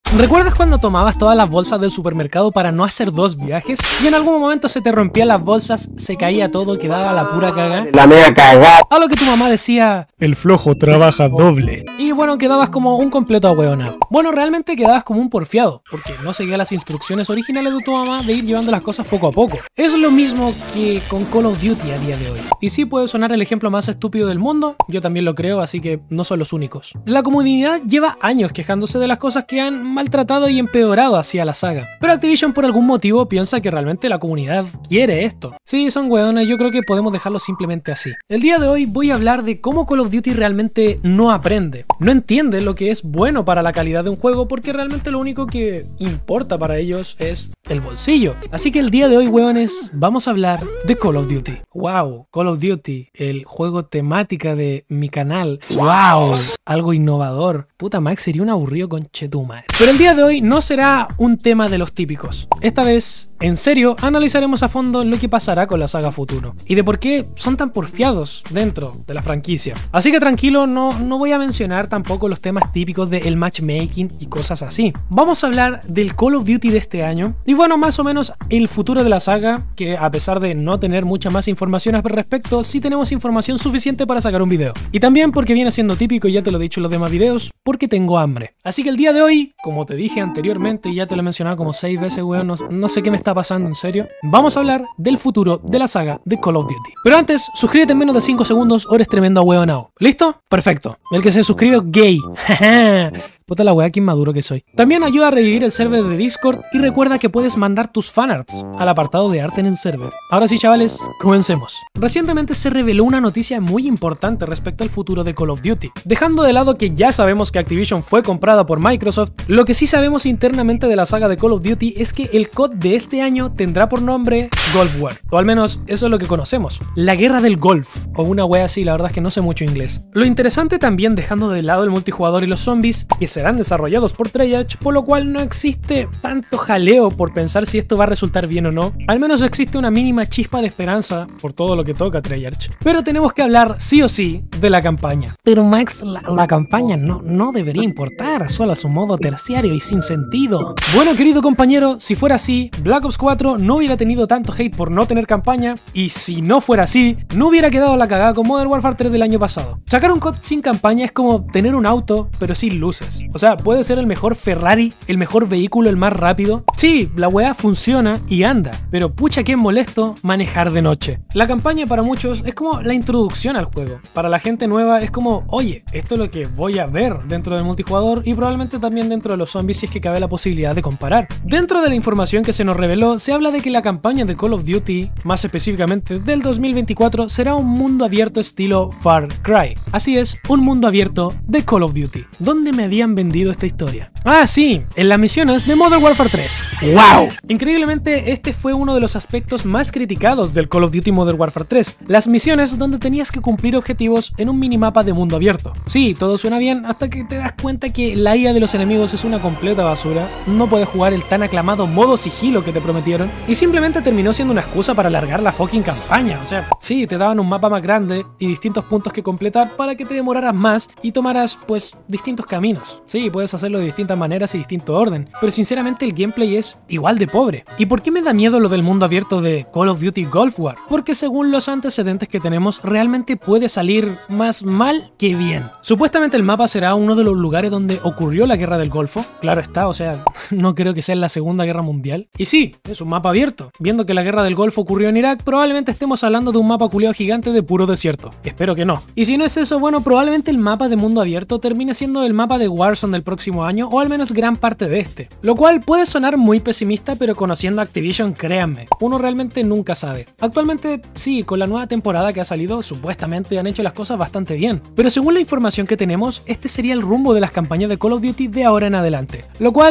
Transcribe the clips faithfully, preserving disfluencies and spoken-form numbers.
¿Recuerdas cuando tomabas todas las bolsas del supermercado para no hacer dos viajes? Y en algún momento se te rompían las bolsas, se caía todo, quedaba la pura cagada. La mega cagada. A lo que tu mamá decía, el flojo trabaja doble. Y bueno, quedabas como un completo ahueonado. Bueno, realmente quedabas como un porfiado, porque no seguía las instrucciones originales de tu mamá de ir llevando las cosas poco a poco. Es lo mismo que con Call of Duty a día de hoy. Y sí, puede sonar el ejemplo más estúpido del mundo, yo también lo creo, así que no son los únicos. La comunidad lleva años quejándose de las cosas que han maltratado y empeorado hacia la saga, pero Activision por algún motivo piensa que realmente la comunidad quiere esto. Sí, son hueones, yo creo que podemos dejarlo simplemente así. El día de hoy voy a hablar de cómo Call of Duty realmente no aprende, no entiende lo que es bueno para la calidad de un juego, porque realmente lo único que importa para ellos es el bolsillo. Así que el día de hoy, hueones, vamos a hablar de Call of Duty. Wow, Call of Duty, el juego temática de mi canal. Wow, algo innovador. Puta, Max sería un aburrido conchetumare. Pero el día de hoy no será un tema de los típicos. Esta vez, en serio, analizaremos a fondo lo que pasará con la saga futuro y de por qué son tan porfiados dentro de la franquicia. Así que tranquilo, no, no voy a mencionar tampoco los temas típicos del matchmaking y cosas así. Vamos a hablar del Call of Duty de este año y bueno, más o menos el futuro de la saga, que a pesar de no tener mucha más información al respecto, sí tenemos información suficiente para sacar un video. Y también porque viene siendo típico, y ya te lo he dicho en los demás videos, porque tengo hambre. Así que el día de hoy, como te dije anteriormente y ya te lo he mencionado como seis veces, weón, no, no sé qué me está pasando en serio, vamos a hablar del futuro de la saga de Call of Duty. Pero antes, suscríbete en menos de cinco segundos o eres tremendo huevonao. ¿Listo? Perfecto. El que se suscribe, gay. Puta la wea, que inmaduro que soy. También ayuda a revivir el server de Discord y recuerda que puedes mandar tus fanarts al apartado de arte en el server. Ahora sí, chavales, comencemos. Recientemente se reveló una noticia muy importante respecto al futuro de Call of Duty. Dejando de lado que ya sabemos que Activision fue comprada por Microsoft, lo que sí sabemos internamente de la saga de Call of Duty es que el C O D de este año tendrá por nombre Gulf War, o al menos eso es lo que conocemos, la guerra del Golf, o una wea así, la verdad es que no sé mucho inglés. Lo interesante también, dejando de lado el multijugador y los zombies, que serán desarrollados por Treyarch, por lo cual no existe tanto jaleo por pensar si esto va a resultar bien o no. Al menos existe una mínima chispa de esperanza por todo lo que toca Treyarch. Pero tenemos que hablar sí o sí de la campaña. Pero Max, la, la campaña no, no debería importar, solo a su modo terciario y sin sentido. Bueno, querido compañero, si fuera así, Black Ops cuatro no hubiera tenido tanto hate por no tener campaña, y si no fuera así, no hubiera quedado la cagada con Modern Warfare tres del año pasado. Sacar un C O D sin campaña es como tener un auto, pero sin luces. O sea, puede ser el mejor Ferrari, el mejor vehículo, el más rápido. Sí, la weá funciona y anda, pero pucha que es molesto manejar de noche. La campaña para muchos es como la introducción al juego. Para la gente nueva es como, oye, esto es lo que voy a ver dentro del multijugador y probablemente también dentro de los zombies si es que cabe la posibilidad de comparar. Dentro de la información que se nos reveló, se habla de que la campaña de Call of Duty, más específicamente del dos mil veinticuatro, será un mundo abierto estilo Far Cry. Así es, un mundo abierto de Call of Duty. ¿Dónde me habían vendido esta historia? Ah, sí, en las misiones de Modern Warfare tres. ¡Wow! Increíblemente, este fue uno de los aspectos más criticados del Call of Duty Modern Warfare tres. Las misiones donde tenías que cumplir objetivos en un minimapa de mundo abierto. Sí, todo suena bien hasta que te das cuenta que la I A de los enemigos es una completa basura, no puedes jugar el tan aclamado modo sigilo que te prometieron, y simplemente terminó siendo una excusa para alargar la fucking campaña. O sea, sí, te daban un mapa más grande y distintos puntos que completar para que te demoraras más y tomaras, pues, distintos caminos. Sí, puedes hacerlo de distintas maneras y distinto orden, pero sinceramente el gameplay es igual de pobre. ¿Y por qué me da miedo lo del mundo abierto de Call of Duty Gulf War? Porque según los antecedentes que tenemos, realmente puede salir más mal que bien. Supuestamente el mapa será uno de los lugares donde ocurrió la guerra del Golfo. Claro está, o sea, no creo que sea en la Segunda Guerra Mundial. Y sí, es un mapa abierto. Viendo que la guerra del Golfo ocurrió en Irak, probablemente estemos hablando de un mapa culeado gigante de puro desierto. Espero que no. Y si no es eso, bueno, probablemente el mapa de mundo abierto termine siendo el mapa de Warzone del próximo año, o al menos gran parte de este. Lo cual puede sonar muy pesimista, pero conociendo a Activision, créanme, uno realmente nunca sabe. Actualmente, sí, con la nueva temporada que ha salido, supuestamente han hecho las cosas bastante bien. Pero según la información que tenemos, este sería el rumbo de las campañas de Call of Duty de ahora en adelante. Lo cual no está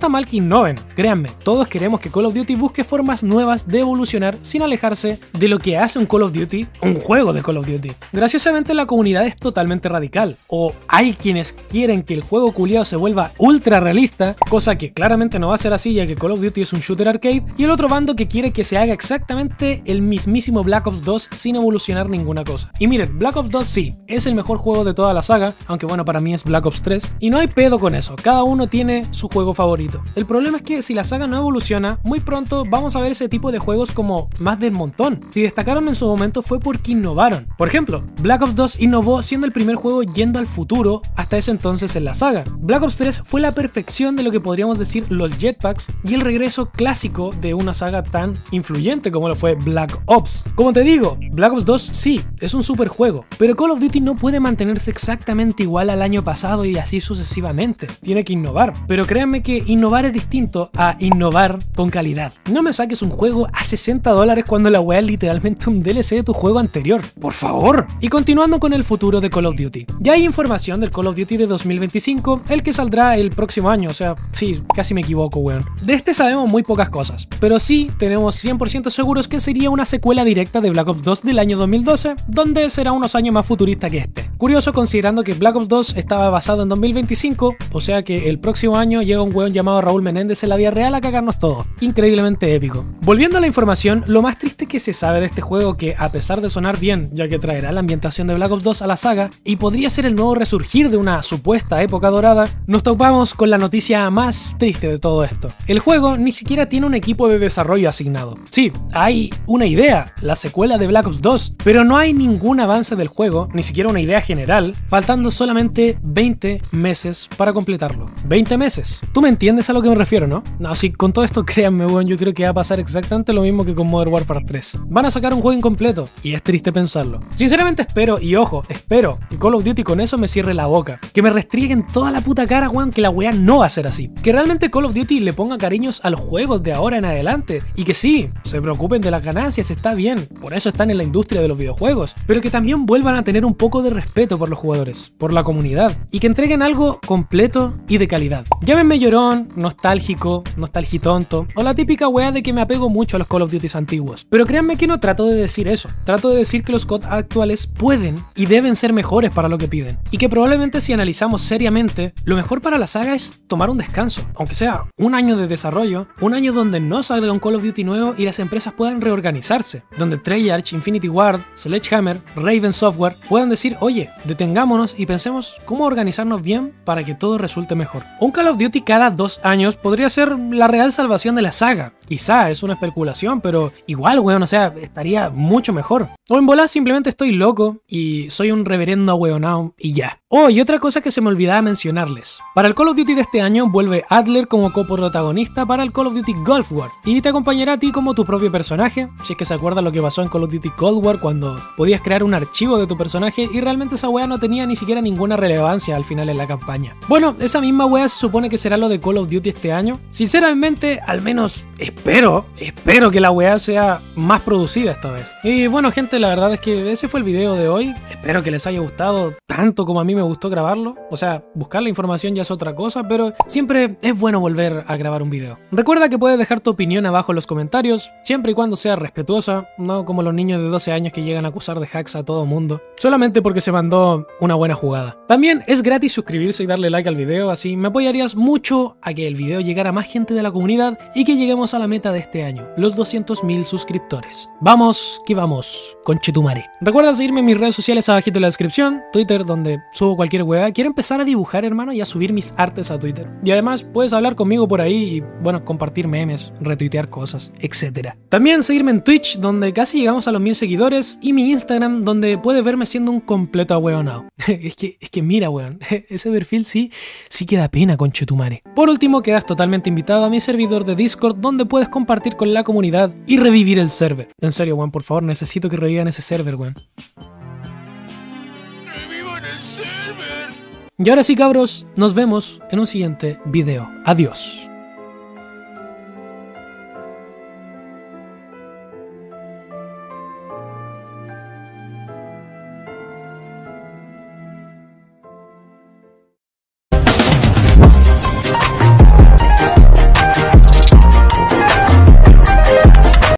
está mal que innoven, créanme, todos queremos que Call of Duty busque formas nuevas de evolucionar sin alejarse de lo que hace un Call of Duty, un juego de Call of Duty. Graciosamente la comunidad es totalmente radical, o hay quienes quieren que el juego culiao se vuelva ultra realista, cosa que claramente no va a ser así ya que Call of Duty es un shooter arcade, y el otro bando que quiere que se haga exactamente el mismísimo Black Ops dos sin evolucionar ninguna cosa. Y miren, Black Ops dos sí, es el mejor juego de toda la saga, aunque bueno, para mí es Black Ops tres, y no hay pedo con eso, cada uno tiene su juego favorito. El problema es que si la saga no evoluciona, muy pronto vamos a ver ese tipo de juegos como más del montón. Si destacaron en su momento fue porque innovaron. Por ejemplo, Black Ops dos innovó siendo el primer juego yendo al futuro hasta ese entonces en la saga. Black Ops tres fue la perfección de lo que podríamos decir los jetpacks y el regreso clásico de una saga tan influyente como lo fue Black Ops. Como te digo, Black Ops dos sí, es un super juego, pero Call of Duty no puede mantenerse exactamente igual al año pasado y así sucesivamente. Tiene que innovar, pero créanme que innovar es distinto a innovar con calidad. No me saques un juego a sesenta dólares cuando la wea es literalmente un D L C de tu juego anterior, por favor. Y continuando con el futuro de Call of Duty, ya hay información del Call of Duty de dos mil veinticinco, el que saldrá el próximo año, o sea, sí, casi me equivoco, weón. De este sabemos muy pocas cosas, pero sí tenemos cien por ciento seguros que sería una secuela directa de Black Ops dos del año dos mil doce, donde será unos años más futurista que este. Curioso considerando que Black Ops dos estaba basado en dos mil veinticinco, o sea que el próximo año llega un weón llamado Raúl Menéndez en la vida real a cagarnos todo. Increíblemente épico. Volviendo a la información, lo más triste que se sabe de este juego, que a pesar de sonar bien, ya que traerá la ambientación de Black Ops dos a la saga y podría ser el nuevo resurgir de una supuesta época dorada, nos topamos con la noticia más triste de todo esto. El juego ni siquiera tiene un equipo de desarrollo asignado. Sí, hay una idea, la secuela de Black Ops dos, pero no hay ningún avance del juego, ni siquiera una idea general, faltando solamente veinte meses para completarlo. veinte meses. ¿Tú me entiendes a lo que me refiero, no? No, sí, con todo esto créanme, bueno, yo creo que va a pasar exactamente lo mismo que con Modern Warfare tres. Van a sacar un juego incompleto, y es triste pensarlo. Sinceramente espero, y ojo, espero que Call of Duty con eso me cierre la boca. Que me restrieguen toda la puta cara, weón, que la weá no va a ser así. Que realmente Call of Duty le ponga cariños a los juegos de ahora en adelante. Y que sí, se preocupen de las ganancias, está bien. Por eso están en la industria de los videojuegos. Pero que también vuelvan a tener un poco de respeto por los jugadores, por la comunidad. Y que entreguen algo completo y de calidad. Llámenme llorón, nostálgico, nostalgitonto, o la típica weá de que me apego mucho a los Call of Duty antiguos. Pero créanme que no trato de decir eso. Trato de decir que los C O D actuales pueden y deben ser mejores para lo que piden. Y que probablemente si analizamos seriamente, lo mejor para la saga es tomar un descanso. Aunque sea un año de desarrollo, un año donde no salga un Call of Duty nuevo y las empresas puedan reorganizarse. Donde Treyarch, Infinity Ward, Sledgehammer, Raven Software puedan decir, oye, detengámonos y pensemos cómo organizarnos bien para que todo resulte mejor. Un Call of Duty cada dos años podría ser la real salvación de la saga. Quizá es una especulación, pero igual, weón, o sea, estaría mucho mejor. O en volada simplemente estoy loco y soy un reverendo ahueonao y ya. Oh, y otra cosa que se me olvidaba mencionarles. Para el Call of Duty de este año vuelve Adler como coprotagonista para el Call of Duty Gulf War y te acompañará a ti como tu propio personaje, si es que se acuerdan lo que pasó en Call of Duty Cold War cuando podías crear un archivo de tu personaje y realmente esa wea no tenía ni siquiera ninguna relevancia al final en la campaña. Bueno, esa misma wea se supone que será lo de Call of Duty este año. Sinceramente, al menos espero, espero que la wea sea más producida esta vez. Y bueno gente, la verdad es que ese fue el video de hoy. Espero que les haya gustado tanto como a mí me gustó grabarlo. O sea, buscar la información ya es otra cosa, pero siempre es bueno volver a grabar un video. Recuerda que puedes dejar tu opinión abajo en los comentarios, siempre y cuando sea respetuosa, no como los niños de doce años que llegan a acusar de hacks a todo mundo, solamente porque se mandó una buena jugada. También es gratis suscribirse y darle like al video, así me apoyarías mucho a que el video llegara a más gente de la comunidad y que lleguemos a la meta de este año, los doscientos mil suscriptores. Vamos, que vamos, conchetumare. Recuerda seguirme en mis redes sociales abajito en la descripción, Twitter, donde subo cualquier hueá. Quiero empezar a dibujar, hermano, y a subir mis artes a Twitter. Y además puedes hablar conmigo por ahí y, bueno, compartir memes, retuitear cosas, etcétera. También seguirme en Twitch, donde casi llegamos a los mil seguidores, y mi Instagram, donde puedes verme siendo un completo ahueonao. es que, es que mira, weón, ese perfil sí, sí que da pena, conchetumare. Por último, quedas totalmente invitado a mi servidor de Discord, donde puedes compartir con la comunidad y revivir el server. En serio, weón, por favor, necesito que revivan ese server, weón. Y ahora sí, cabros, nos vemos en un siguiente video. Adiós.